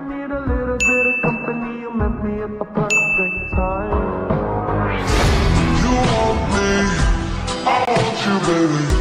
need a little bit of company, you met me at the perfect time. You want me, I want you, baby.